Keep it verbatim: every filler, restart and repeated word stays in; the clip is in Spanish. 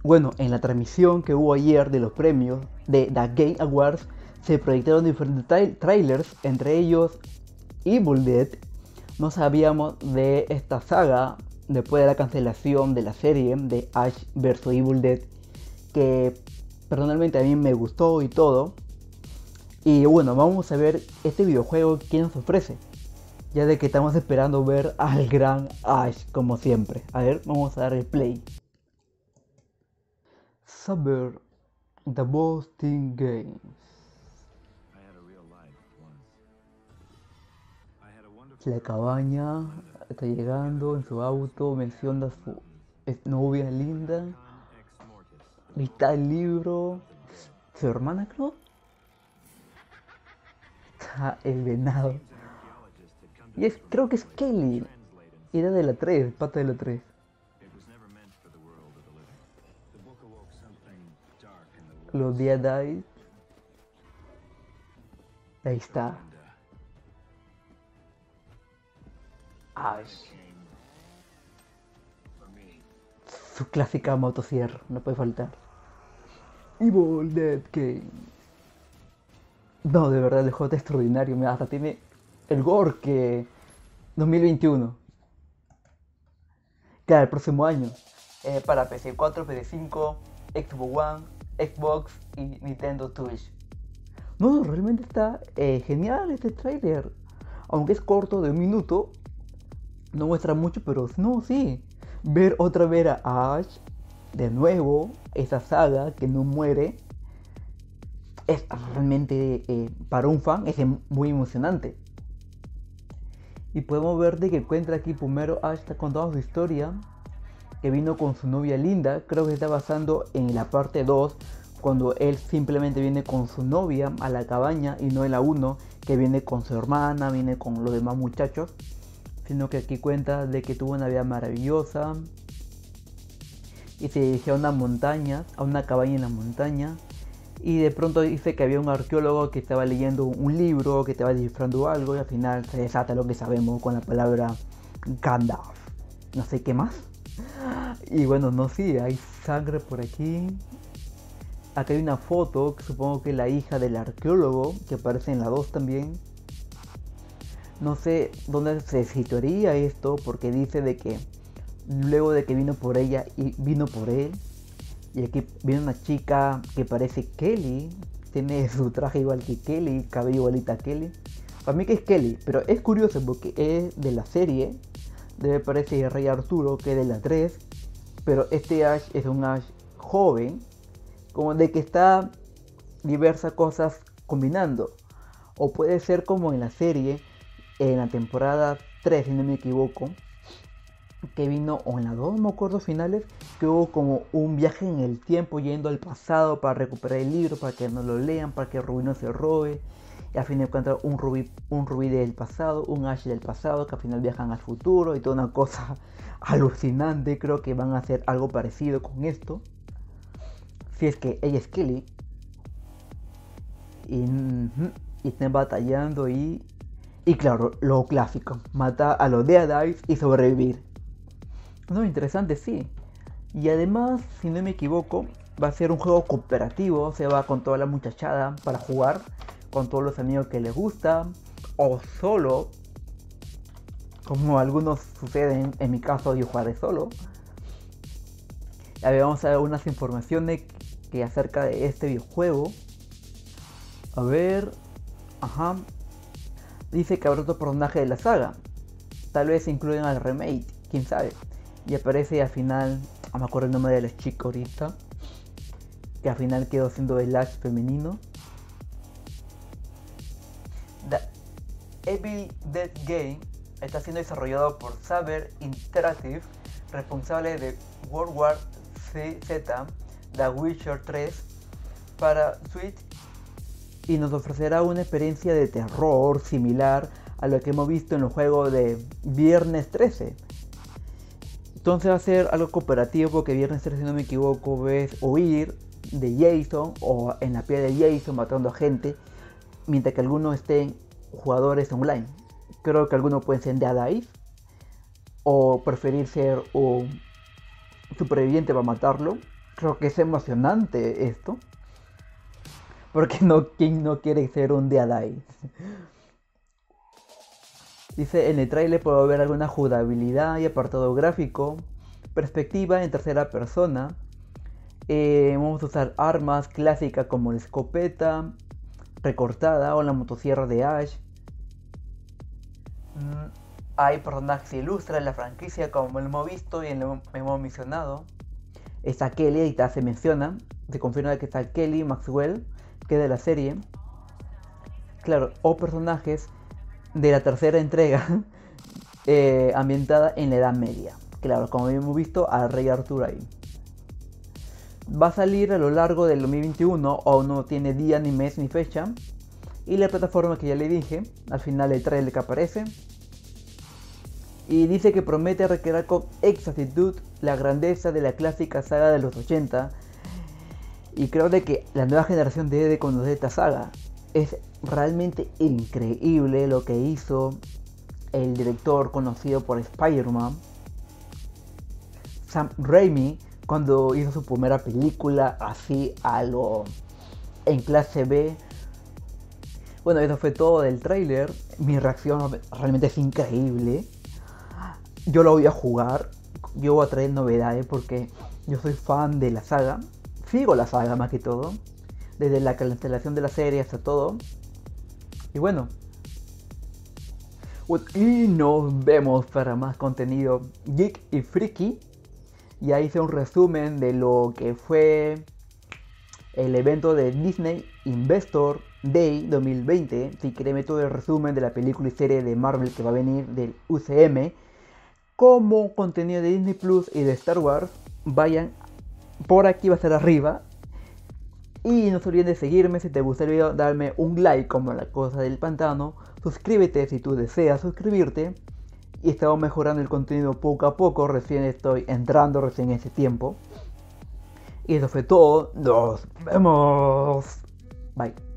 Bueno, en la transmisión que hubo ayer de los premios de The Game Awards se proyectaron diferentes tra- trailers, entre ellos Evil Dead. No sabíamos de esta saga después de la cancelación de la serie de Ash versus. Evil Dead, que personalmente a mí me gustó y todo. Y bueno, vamos a ver este videojuego que nos ofrece, ya de que estamos esperando ver al gran Ash como siempre. A ver, vamos a dar el play. Saber The Boasting Games. I had a real life once. I had a wonderful La girlfriend, cabaña Linda. está llegando en su auto, menciona a su ex- novia linda. Con ex mortis. Ahí está el libro. Su hermana, creo. Está el venado. Seems an archaeologist had come to Y es, this creo que es remote place to Kelly. translate and Era save de la it. tres, pata de la tres. It was never meant for the world of the living. The book awoke something dark in the Los woods. días Dice. Ahí For está. Linda, Ash. it came for me. Su clásica motosierra, no puede faltar. Evil Dead Game. No, de verdad, el juego está extraordinario. Mira, hasta tiene el gore que dos mil veintiuno. Claro, el próximo año. Eh, para P C cuatro, P C cinco, Xbox One, Xbox y Nintendo Switch. No, realmente está eh, genial este tráiler. Aunque es corto, de un minuto, no muestra mucho, pero no, sí. Ver otra vez a Ash de nuevo, esa saga que no muere, es realmente eh, para un fan es muy emocionante. Y podemos ver de que encuentra aquí primero Ash está contando su historia, que vino con su novia Linda. Creo que se está basando en la parte dos, cuando él simplemente viene con su novia a la cabaña y no en la uno, que viene con su hermana, viene con los demás muchachos. Sino que aquí cuenta de que tuvo una vida maravillosa y se dirigió a una montaña, a una cabaña en la montaña. Y de pronto dice que había un arqueólogo que estaba leyendo un libro, que estaba descifrando algo, y al final se desata lo que sabemos con la palabra Gandalf. No sé qué más. Y bueno, no sé, hay sangre por aquí. Acá hay una foto, que supongo que es la hija del arqueólogo, que aparece en la dos también. No sé dónde se situaría esto, porque dice de que luego de que vino por ella y vino por él. Y aquí viene una chica que parece Kelly. Tiene su traje igual que Kelly, cabello igualita a Kelly. Para mí que es Kelly, pero es curioso porque es de la serie. Debe parecer el Rey Arturo, que es de la tres. Pero este Ash es un Ash joven, como de que está diversas cosas combinando. O puede ser como en la serie, en la temporada tres, si no me equivoco, que vino, o en la dos, no me acuerdo finales, que hubo como un viaje en el tiempo yendo al pasado para recuperar el libro, para que no lo lean, para que Rubí no se robe. Y al final encuentra un Rubí, un Rubí del pasado, un Ash del pasado, que al final viajan al futuro y toda una cosa alucinante. Creo que van a hacer algo parecido con esto. Si es que ella es Kelly. Y, y están batallando y... Y claro, lo clásico, matar a los Deadites y sobrevivir. No, interesante, sí. Y además, si no me equivoco, va a ser un juego cooperativo. Se va con toda la muchachada para jugar, con todos los amigos que les gusta, o solo, como algunos suceden. En mi caso, yo jugaré solo. A ver, vamos a ver unas informaciones que acerca de este videojuego. A ver, ajá. Dice que habrá otro personaje de la saga. Tal vez incluyan al remake, quién sabe. Y aparece al final, no me acuerdo el nombre de la chica ahorita, que al final quedó siendo el Ash femenino. The Evil Dead Game está siendo desarrollado por Saber Interactive, responsable de World War Z, The Witcher tres para Switch, y nos ofrecerá una experiencia de terror similar a lo que hemos visto en los juegos de Viernes trece. Entonces va a ser algo cooperativo, porque Viernes trece, si no me equivoco, ves huir de Jason o en la piel de Jason matando a gente, mientras que algunos estén jugadores online. Creo que algunos pueden ser Deadites o preferir ser un superviviente para matarlo. Creo que es emocionante esto. Porque no, ¿quién no quiere ser un Deadeye? Dice, en el trailer puedo ver alguna jugabilidad y apartado gráfico, perspectiva en tercera persona. Eh, vamos a usar armas clásicas como la escopeta recortada o la motosierra de Ash. Mm, hay personajes que ilustran la franquicia como lo hemos visto y lo hemos mencionado. Está Kelly, ahí se menciona, se confirma que está Kelly Maxwell, que es de la serie. Claro, o personajes de la tercera entrega eh, ambientada en la Edad Media. Claro, como hemos visto al Rey Arturo ahí. Va a salir a lo largo del dos mil veintiuno, o no tiene día, ni mes, ni fecha. Y la plataforma que ya le dije, al final del trailer que aparece. Y dice que promete recrear con exactitud la grandeza de la clásica saga de los ochenta. Y creo de que la nueva generación debe de conocer esta saga. Es realmente increíble lo que hizo el director conocido por Spider-Man, Sam Raimi, cuando hizo su primera película así a lo en clase B. Bueno, eso fue todo del tráiler. Mi reacción realmente es increíble. Yo lo voy a jugar. Yo voy a traer novedades porque yo soy fan de la saga. Sigo la saga más que todo. Desde la cancelación de la serie hasta todo. Y bueno. Y nos vemos para más contenido geek y freaky. Ya hice un resumen de lo que fue el evento de Disney Investor Day dos mil veinte. Si quieren ver todo el resumen de la película y serie de Marvel que va a venir del U C M, como contenido de Disney Plus y de Star Wars, vayan por aquí, va a estar arriba. Y no se olviden de seguirme. Si te gusta el video, darme un like como la cosa del pantano. Suscríbete si tú deseas suscribirte. Y estamos mejorando el contenido poco a poco. Recién estoy entrando recién en ese tiempo. Y eso fue todo. Nos vemos. Bye.